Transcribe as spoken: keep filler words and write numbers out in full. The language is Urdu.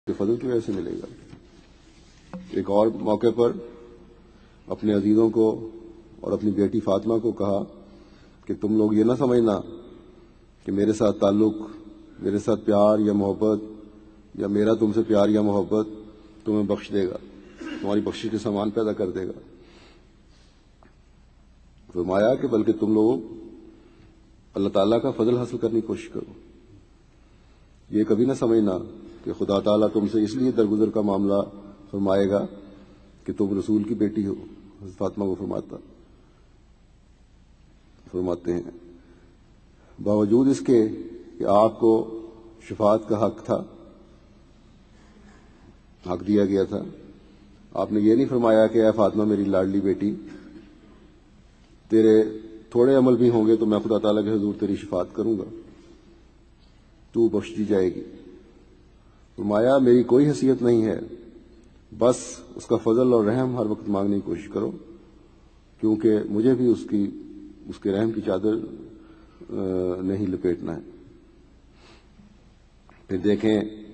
کے فضل کی وجہ سے ملے گا۔ ایک اور موقع پر اپنے عزیزوں کو اور اپنی بیٹی فاطمہ کو کہا کہ تم لوگ یہ نہ سمجھنا کہ میرے ساتھ تعلق، میرے ساتھ پیار یا محبت یا میرا تم سے پیار یا محبت تمہیں بخش دے گا، تمہاری بخشش کے سامان پیدا کر دے گا۔ فرمایا کہ بلکہ تم لوگ اللہ تعالیٰ کا فضل حاصل کرنے کی کوشش کرو۔ یہ کبھی نہ سمجھنا کہ خدا تعالیٰ تم سے اس لیے درگزر کا معاملہ فرمائے گا کہ تم رسول کی بیٹی ہو۔ حضرت فاطمہ کو فرماتا فرماتے ہیں باوجود اس کے کہ آپ کو شفاعت کا حق تھا، حق دیا گیا تھا، آپ نے یہ نہیں فرمایا کہ اے فاطمہ میری لاڈلی بیٹی، تیرے تھوڑے عمل بھی ہوں گے تو میں خدا تعالیٰ کے حضور تیری شفاعت کروں گا، تو بخش دی جائے گی۔ فرمایا میری کوئی حیثیت نہیں ہے، بس اس کا فضل اور رحم ہر وقت مانگنے کی کوشش کرو، کیونکہ مجھے بھی اس کی اس کے رحم کی چادر نہیں لپیٹنا ہے۔ پھر دیکھیں